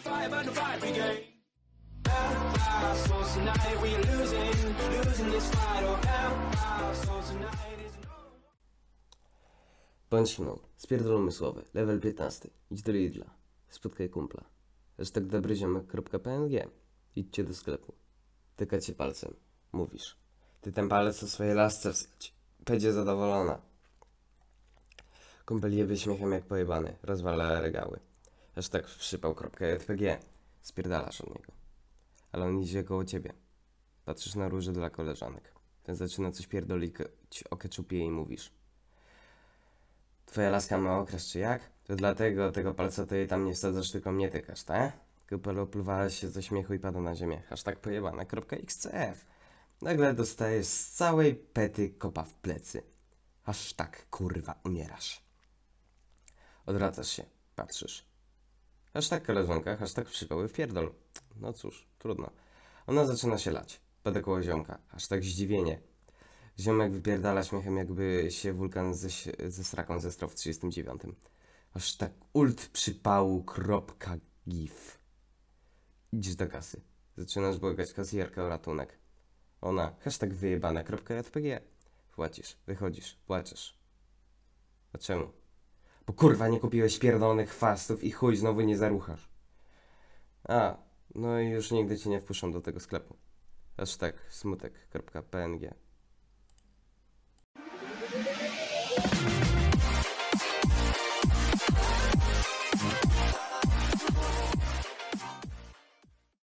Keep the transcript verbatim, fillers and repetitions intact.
Bądź mną. Spierdol umysłowy. Level piętnasty. Idź do Lidla. Spotkaj kumpla. Hashtag dobryziomek.png. Idźcie do sklepu. Tykacie palcem. Mówisz. Ty ten palec o swojej lasce wsadź. Będzie zadowolona. Kumpel jebie śmiechem jak pojebany. Rozwala regały. Hashtag przypał.jpg. Spierdalasz od niego. Ale on idzie koło ciebie. Patrzysz na róże dla koleżanek. Ten zaczyna coś pierdolić o keczupie i mówisz. Twoja laska ma okres czy jak? To dlatego tego palca to jej tam nie wsadzasz, tylko mnie tykasz, tak? Kumpel opluwa się ze śmiechu i pada na ziemię. Hashtag pojebane.xcf. Nagle dostajesz z całej pety kopa w plecy. Hashtag kurwa umierasz. Odwracasz się, patrzysz. Hashtag koleżanka, hashtag przypały w pierdol. No cóż, trudno. Ona zaczyna się lać. Pada koło ziomka. Hashtag zdziwienie. Ziomek wypierdala śmiechem, jakby się wulkan ze, ze sraką zestrał w trzydziestym dziewiątym. Hashtag ult przypału.gif. Idziesz do kasy. Zaczynasz błagać kasjerkę o ratunek. Ona. Hashtag wyjebane.jpg. Płacisz, wychodzisz, płaczesz. A czemu? Bo kurwa nie kupiłeś pierdolonych chwastów i chuj znowu nie zaruchasz. A, no i już nigdy cię nie wpuszczą do tego sklepu. Hashtag smutek.png.